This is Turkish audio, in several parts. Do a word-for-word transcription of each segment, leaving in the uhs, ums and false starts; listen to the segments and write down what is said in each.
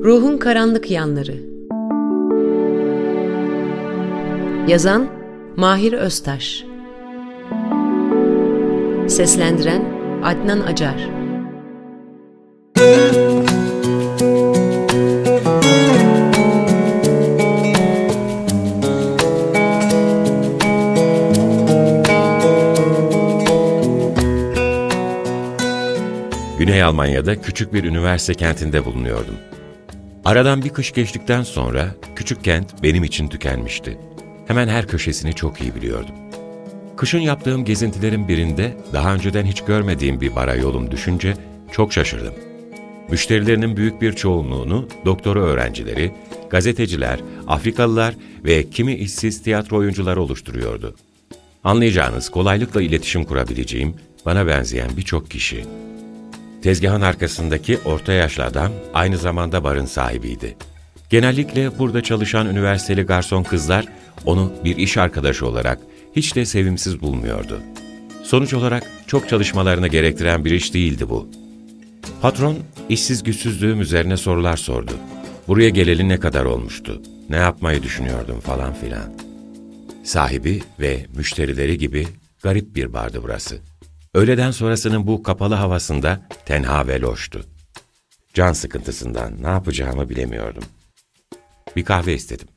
Ruhun Karanlık Yanları. Yazan Mahir Öztaş. Seslendiren Adnan Acar. Güney Almanya'da küçük bir üniversite kentinde bulunuyordum. Aradan bir kış geçtikten sonra küçük kent benim için tükenmişti. Hemen her köşesini çok iyi biliyordum. Kışın yaptığım gezintilerin birinde daha önceden hiç görmediğim bir bara yolum düşünce çok şaşırdım. Müşterilerinin büyük bir çoğunluğunu doktora öğrencileri, gazeteciler, Afrikalılar ve kimi işsiz tiyatro oyuncuları oluşturuyordu. Anlayacağınız kolaylıkla iletişim kurabileceğim, bana benzeyen birçok kişi. Tezgahın arkasındaki orta yaşlı adam aynı zamanda barın sahibiydi. Genellikle burada çalışan üniversiteli garson kızlar onu bir iş arkadaşı olarak hiç de sevimsiz bulmuyordu. Sonuç olarak çok çalışmalarını gerektiren bir iş değildi bu. Patron, işsiz güçsüzlüğüm üzerine sorular sordu. Buraya geleli ne kadar olmuştu, ne yapmayı düşünüyordum falan filan. Sahibi ve müşterileri gibi garip bir bardı burası. Öğleden sonrasının bu kapalı havasında tenha ve loştu. Can sıkıntısından ne yapacağımı bilemiyordum. Bir kahve istedim.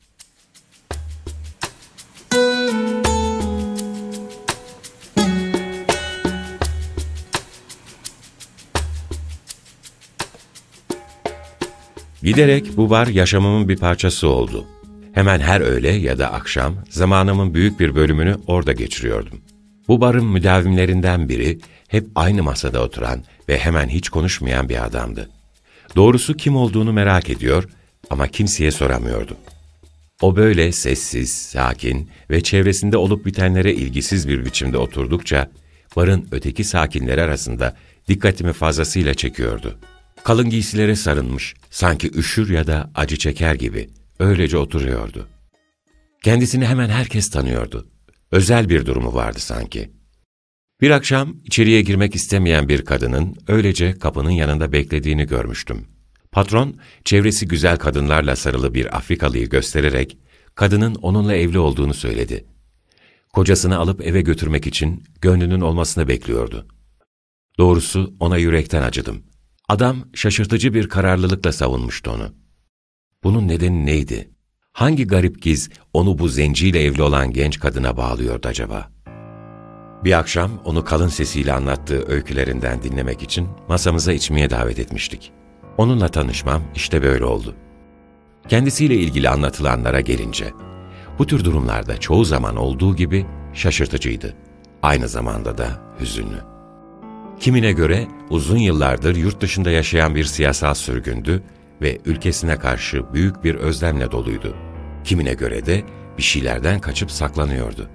Giderek bu bar yaşamımın bir parçası oldu. Hemen her öğle ya da akşam zamanımın büyük bir bölümünü orada geçiriyordum. Bu barın müdavimlerinden biri hep aynı masada oturan ve hemen hiç konuşmayan bir adamdı. Doğrusu kim olduğunu merak ediyor ama kimseye soramıyordum. O böyle sessiz, sakin ve çevresinde olup bitenlere ilgisiz bir biçimde oturdukça barın öteki sakinleri arasında dikkatimi fazlasıyla çekiyordu. Kalın giysilere sarılmış, sanki üşür ya da acı çeker gibi öylece oturuyordu. Kendisini hemen herkes tanıyordu. Özel bir durumu vardı sanki. Bir akşam içeriye girmek istemeyen bir kadının öylece kapının yanında beklediğini görmüştüm. Patron, çevresi güzel kadınlarla sarılı bir Afrikalıyı göstererek kadının onunla evli olduğunu söyledi. Kocasını alıp eve götürmek için gönlünün olmasını bekliyordu. Doğrusu ona yürekten acıdım. Adam şaşırtıcı bir kararlılıkla savunmuştu onu. Bunun nedeni neydi? Hangi garip giz onu bu zenciyle evli olan genç kadına bağlıyordu acaba? Bir akşam onu kalın sesiyle anlattığı öykülerinden dinlemek için masamıza içmeye davet etmiştik. Onunla tanışmam işte böyle oldu. Kendisiyle ilgili anlatılanlara gelince, bu tür durumlarda çoğu zaman olduğu gibi şaşırtıcıydı. Aynı zamanda da hüzünlü. Kimine göre uzun yıllardır yurt dışında yaşayan bir siyasal sürgündü ve ülkesine karşı büyük bir özlemle doluydu. Kimine göre de bir şeylerden kaçıp saklanıyordu.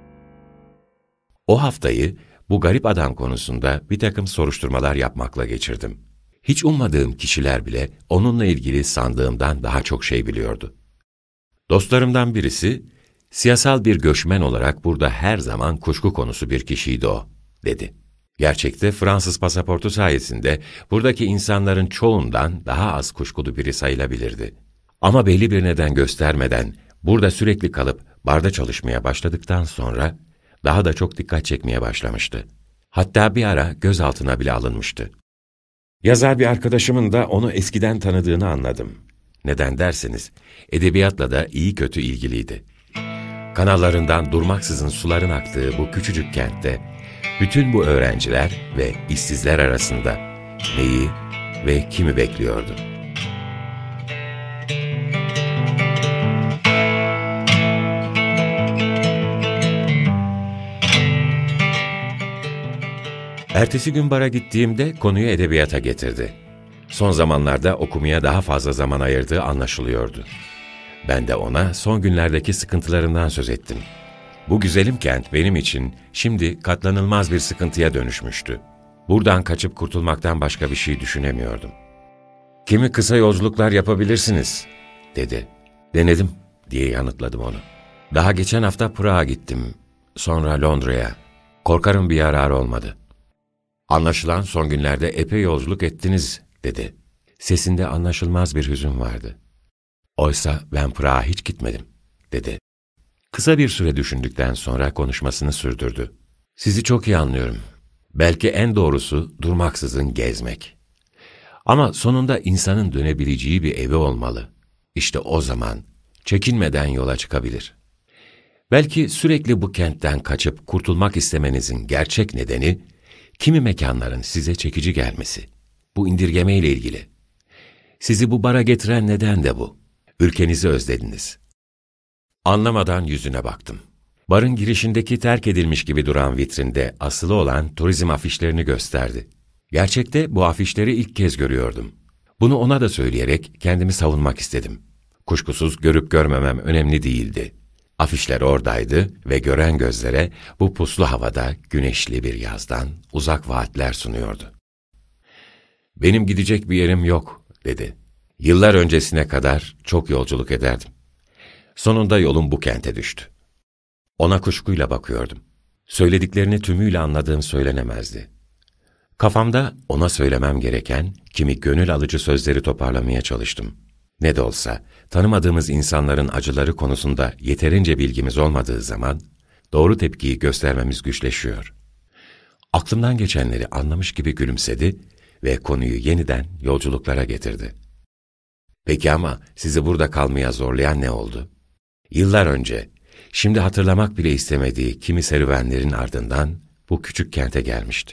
O haftayı bu garip adam konusunda bir takım soruşturmalar yapmakla geçirdim. Hiç ummadığım kişiler bile onunla ilgili sandığımdan daha çok şey biliyordu. Dostlarımdan birisi, siyasal bir göçmen olarak burada her zaman kuşku konusu bir kişiydi o, dedi. Gerçekte Fransız pasaportu sayesinde buradaki insanların çoğundan daha az kuşkulu biri sayılabilirdi. Ama belli bir neden göstermeden burada sürekli kalıp barda çalışmaya başladıktan sonra daha da çok dikkat çekmeye başlamıştı. Hatta bir ara gözaltına bile alınmıştı. Yazar bir arkadaşımın da onu eskiden tanıdığını anladım. Neden derseniz, edebiyatla da iyi kötü ilgiliydi. Kanallarından durmaksızın suların aktığı bu küçücük kentte, bütün bu öğrenciler ve işsizler arasında neyi ve kimi bekliyordu? Ertesi gün bara gittiğimde konuyu edebiyata getirdi. Son zamanlarda okumaya daha fazla zaman ayırdığı anlaşılıyordu. Ben de ona son günlerdeki sıkıntılarından söz ettim. Bu güzelim kent benim için şimdi katlanılmaz bir sıkıntıya dönüşmüştü. Buradan kaçıp kurtulmaktan başka bir şey düşünemiyordum. "Kimi kısa yolculuklar yapabilirsiniz," dedi. "Denedim," diye yanıtladım onu. "Daha geçen hafta Prag'a gittim, sonra Londra'ya. Korkarım bir yarar olmadı." "Anlaşılan son günlerde epey yolculuk ettiniz," dedi. Sesinde anlaşılmaz bir hüzün vardı. "Oysa ben Prag'a hiç gitmedim," dedi. Kısa bir süre düşündükten sonra konuşmasını sürdürdü. "Sizi çok iyi anlıyorum. Belki en doğrusu durmaksızın gezmek. Ama sonunda insanın dönebileceği bir evi olmalı. İşte o zaman çekinmeden yola çıkabilir. Belki sürekli bu kentten kaçıp kurtulmak istemenizin gerçek nedeni, kimi mekanların size çekici gelmesi. Bu indirgeme ile ilgili. Sizi bu bara getiren neden de bu. Ülkenizi özlediniz." Anlamadan yüzüne baktım. Barın girişindeki terk edilmiş gibi duran vitrinde asılı olan turizm afişlerini gösterdi. Gerçekte bu afişleri ilk kez görüyordum. Bunu ona da söyleyerek kendimi savunmak istedim. Kuşkusuz görüp görmemem önemli değildi. Afişler oradaydı ve gören gözlere bu puslu havada güneşli bir yazdan uzak vaatler sunuyordu. "Benim gidecek bir yerim yok," dedi. "Yıllar öncesine kadar çok yolculuk ederdim. Sonunda yolum bu kente düştü." Ona kuşkuyla bakıyordum. Söylediklerini tümüyle anladığım söylenemezdi. Kafamda ona söylemem gereken kimi gönül alıcı sözleri toparlamaya çalıştım. Ne de olsa tanımadığımız insanların acıları konusunda yeterince bilgimiz olmadığı zaman doğru tepkiyi göstermemiz güçleşiyor. Aklımdan geçenleri anlamış gibi gülümsedi ve konuyu yeniden yolculuklara getirdi. "Peki ama sizi burada kalmaya zorlayan ne oldu?" Yıllar önce, şimdi hatırlamak bile istemediği kimi serüvenlerin ardından bu küçük kente gelmişti.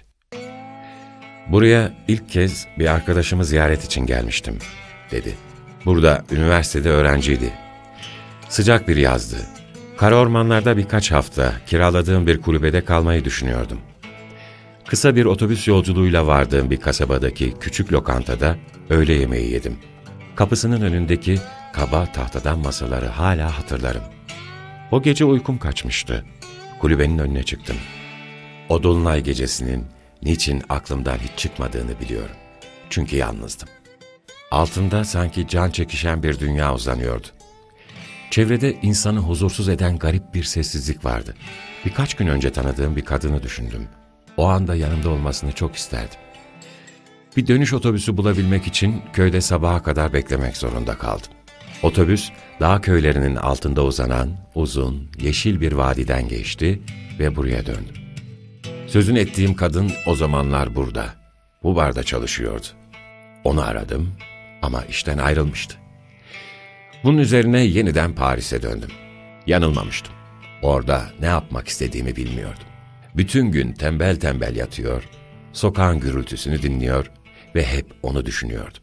"Buraya ilk kez bir arkadaşımı ziyaret için gelmiştim," dedi. "Burada üniversitede öğrenciydi. Sıcak bir yazdı. Kara ormanlarda birkaç hafta kiraladığım bir kulübede kalmayı düşünüyordum. Kısa bir otobüs yolculuğuyla vardığım bir kasabadaki küçük lokantada öğle yemeği yedim. Kapısının önündeki kaba tahtadan masaları hala hatırlarım. O gece uykum kaçmıştı. Kulübenin önüne çıktım. O dolunay gecesinin niçin aklımdan hiç çıkmadığını biliyorum. Çünkü yalnızdım. Altında sanki can çekişen bir dünya uzanıyordu. Çevrede insanı huzursuz eden garip bir sessizlik vardı. Birkaç gün önce tanıdığım bir kadını düşündüm. O anda yanımda olmasını çok isterdim. Bir dönüş otobüsü bulabilmek için köyde sabaha kadar beklemek zorunda kaldım. Otobüs, dağ köylerinin altında uzanan uzun, yeşil bir vadiden geçti ve buraya döndüm. Sözünü ettiğim kadın o zamanlar burada, bu barda çalışıyordu. Onu aradım ama işten ayrılmıştı. Bunun üzerine yeniden Paris'e döndüm. Yanılmamıştım. Orada ne yapmak istediğimi bilmiyordum. Bütün gün tembel tembel yatıyor, sokağın gürültüsünü dinliyor ve hep onu düşünüyordum.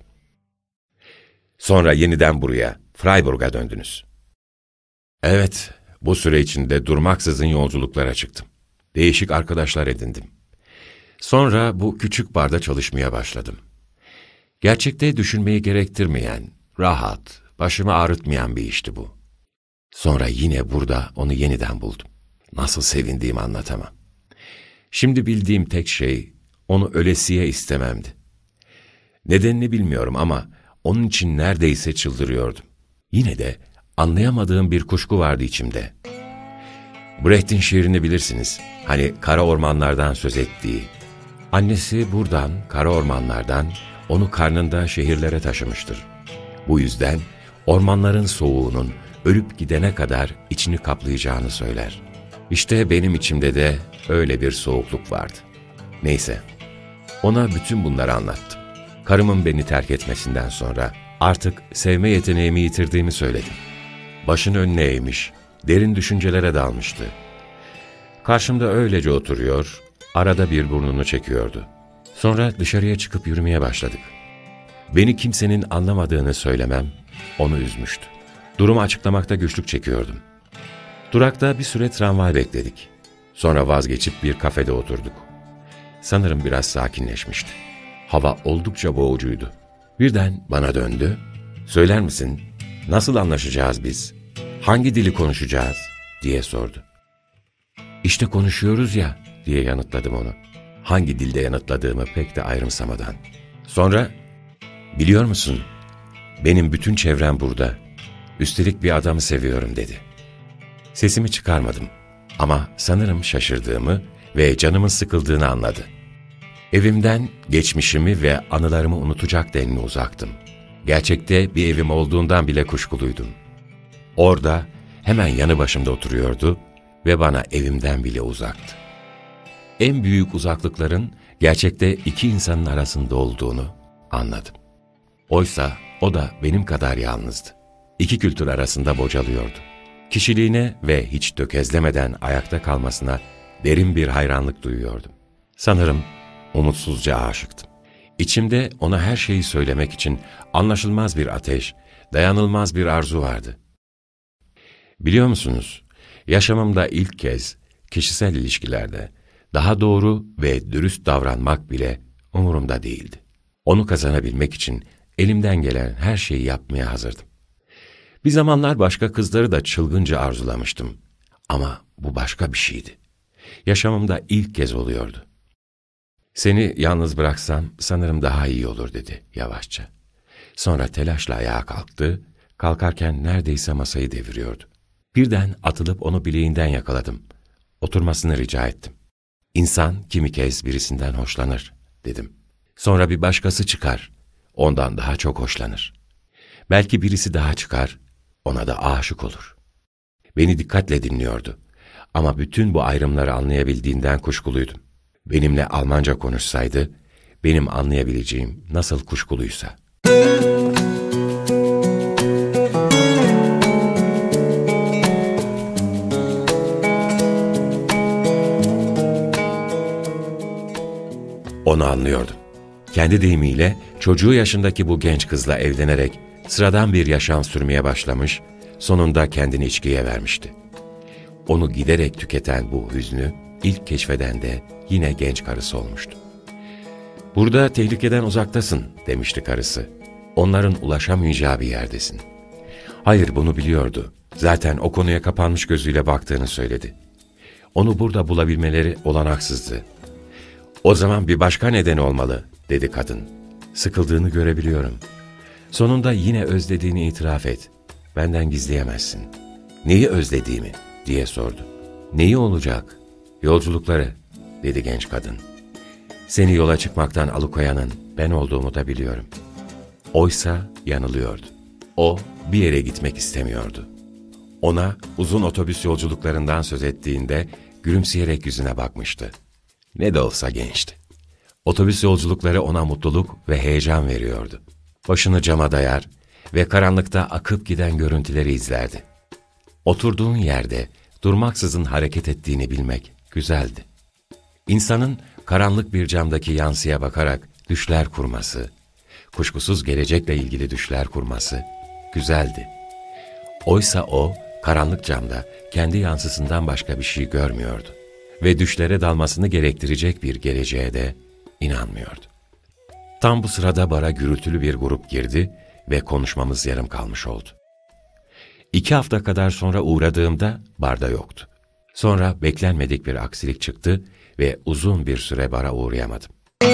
Sonra yeniden buraya, Freiburg'a döndünüz. Evet, bu süre içinde durmaksızın yolculuklara çıktım. Değişik arkadaşlar edindim. Sonra bu küçük barda çalışmaya başladım. Gerçekte düşünmeyi gerektirmeyen, rahat, başımı ağrıtmayan bir işti bu. Sonra yine burada onu yeniden buldum. Nasıl sevindiğimi anlatamam. Şimdi bildiğim tek şey, onu ölesiye istememdi. Nedenini bilmiyorum ama onun için neredeyse çıldırıyordum. Yine de anlayamadığım bir kuşku vardı içimde. Brecht'in şiirini bilirsiniz. Hani kara ormanlardan söz ettiği. Annesi buradan, kara ormanlardan, onu karnında şehirlere taşımıştır. Bu yüzden ormanların soğuğunun ölüp gidene kadar içini kaplayacağını söyler. İşte benim içimde de öyle bir soğukluk vardı. Neyse, ona bütün bunları anlattım. Karımın beni terk etmesinden sonra artık sevme yeteneğimi yitirdiğimi söyledim. Başını önüne eğmiş, derin düşüncelere dalmıştı. Karşımda öylece oturuyor, arada bir burnunu çekiyordu. Sonra dışarıya çıkıp yürümeye başladık. Beni kimsenin anlamadığını söylemem onu üzmüştü. Durumu açıklamakta güçlük çekiyordum. Durakta bir süre tramvay bekledik. Sonra vazgeçip bir kafede oturduk. Sanırım biraz sakinleşmişti. Hava oldukça boğucuydu. Birden bana döndü. "Söyler misin, nasıl anlaşacağız biz? Hangi dili konuşacağız?" diye sordu. "İşte konuşuyoruz ya," diye yanıtladım onu. Hangi dilde yanıtladığımı pek de ayrımsamadan. Sonra, "Biliyor musun, benim bütün çevrem burada. Üstelik bir adamı seviyorum," dedi. Sesimi çıkarmadım ama sanırım şaşırdığımı ve canımın sıkıldığını anladı. Evimden geçmişimi ve anılarımı unutacak denli uzaktım. Gerçekte bir evim olduğundan bile kuşkuluydum. Orada hemen yanı başımda oturuyordu ve bana evimden bile uzaktı. En büyük uzaklıkların gerçekte iki insanın arasında olduğunu anladım. Oysa o da benim kadar yalnızdı. İki kültür arasında bocalıyordu. Kişiliğine ve hiç tökezlemeden ayakta kalmasına derin bir hayranlık duyuyordum. Sanırım umutsuzca aşıktım. İçimde ona her şeyi söylemek için anlaşılmaz bir ateş, dayanılmaz bir arzu vardı. Biliyor musunuz, yaşamımda ilk kez kişisel ilişkilerde daha doğru ve dürüst davranmak bile umurumda değildi. Onu kazanabilmek için elimden gelen her şeyi yapmaya hazırdım. Bir zamanlar başka kızları da çılgınca arzulamıştım. Ama bu başka bir şeydi. Yaşamımda ilk kez oluyordu. "Seni yalnız bıraksam sanırım daha iyi olur," dedi yavaşça. Sonra telaşla ayağa kalktı, kalkarken neredeyse masayı deviriyordu. Birden atılıp onu bileğinden yakaladım. Oturmasını rica ettim. "İnsan kimi kez birisinden hoşlanır," dedim. "Sonra bir başkası çıkar, ondan daha çok hoşlanır. Belki birisi daha çıkar, ona da aşık olur." Beni dikkatle dinliyordu. Ama bütün bu ayrımları anlayabildiğinden kuşkuluydum. Benimle Almanca konuşsaydı, benim anlayabileceğim nasıl kuşkuluysa. Onu anlıyordum. Kendi deyimiyle çocuğu yaşındaki bu genç kızla evlenerek sıradan bir yaşam sürmeye başlamış, sonunda kendini içkiye vermişti. Onu giderek tüketen bu hüznü ilk keşfeden de yine genç karısı olmuştu. "Burada tehlikeden uzaktasın," demişti karısı. "Onların ulaşamayacağı bir yerdesin." Hayır, bunu biliyordu. Zaten o konuya kapanmış gözüyle baktığını söyledi. Onu burada bulabilmeleri olanaksızdı. "O zaman bir başka neden olmalı," dedi kadın. "Sıkıldığını görebiliyorum. Sonunda yine özlediğini itiraf et. Benden gizleyemezsin." "Neyi özlediğimi?" diye sordu. "Neyi olacak?" "Yolculukları," dedi genç kadın. "Seni yola çıkmaktan alıkoyanın ben olduğumu da biliyorum." Oysa yanılıyordu. O bir yere gitmek istemiyordu. Ona uzun otobüs yolculuklarından söz ettiğinde gülümseyerek yüzüne bakmıştı. Ne de olsa gençti. Otobüs yolculukları ona mutluluk ve heyecan veriyordu. Başını cama dayar ve karanlıkta akıp giden görüntüleri izlerdi. Oturduğun yerde durmaksızın hareket ettiğini bilmek güzeldi. İnsanın karanlık bir camdaki yansıya bakarak düşler kurması, kuşkusuz gelecekle ilgili düşler kurması güzeldi. Oysa o, karanlık camda kendi yansısından başka bir şey görmüyordu ve düşlere dalmasını gerektirecek bir geleceğe de inanmıyordu. Tam bu sırada bara gürültülü bir grup girdi ve konuşmamız yarım kalmış oldu. İki hafta kadar sonra uğradığımda barda yoktu. Sonra beklenmedik bir aksilik çıktı ve uzun bir süre bara uğrayamadım.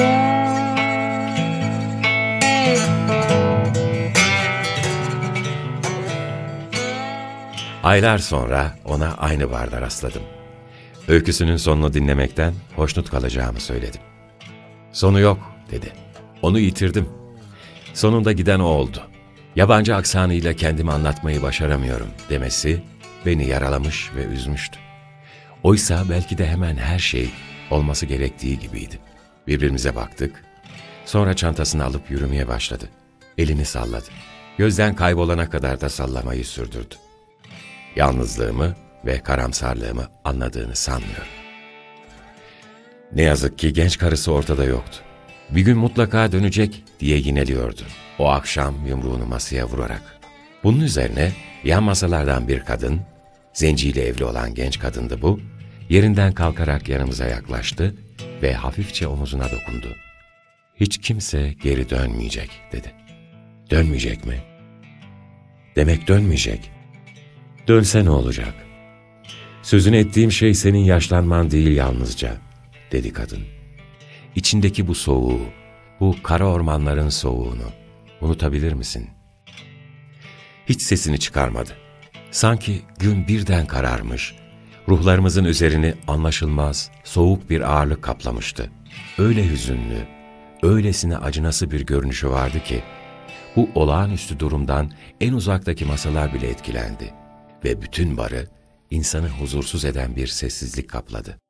Aylar sonra ona aynı barda rastladım. Öyküsünün sonunu dinlemekten hoşnut kalacağımı söyledim. "Sonu yok," dedi. "Onu yitirdim. Sonunda giden o oldu. Yabancı aksanıyla kendimi anlatmayı başaramıyorum," demesi beni yaralamış ve üzmüştü. Oysa belki de hemen her şey olması gerektiği gibiydi. Birbirimize baktık. Sonra çantasını alıp yürümeye başladı. Elini salladı. Gözden kaybolana kadar da sallamayı sürdürdü. Yalnızlığımı ve karamsarlığımı anladığını sanmıyorum. Ne yazık ki genç karısı ortada yoktu. Bir gün mutlaka dönecek diye yineliyordu. O akşam yumruğunu masaya vurarak. Bunun üzerine yan masalardan bir kadın, zenciyle evli olan genç kadındı bu, yerinden kalkarak yanımıza yaklaştı ve hafifçe omuzuna dokundu. "Hiç kimse geri dönmeyecek," dedi. "Dönmeyecek mi?" "Demek dönmeyecek. Dönse ne olacak? Sözünü ettiğim şey senin yaşlanman değil yalnızca," dedi kadın. "İçindeki bu soğuğu, bu kara ormanların soğuğunu unutabilir misin?" Hiç sesini çıkarmadı. Sanki gün birden kararmış, ruhlarımızın üzerini anlaşılmaz, soğuk bir ağırlık kaplamıştı. Öyle hüzünlü, öylesine acınası bir görünüşü vardı ki, bu olağanüstü durumdan en uzaktaki masalar bile etkilendi ve bütün barı insanı huzursuz eden bir sessizlik kapladı.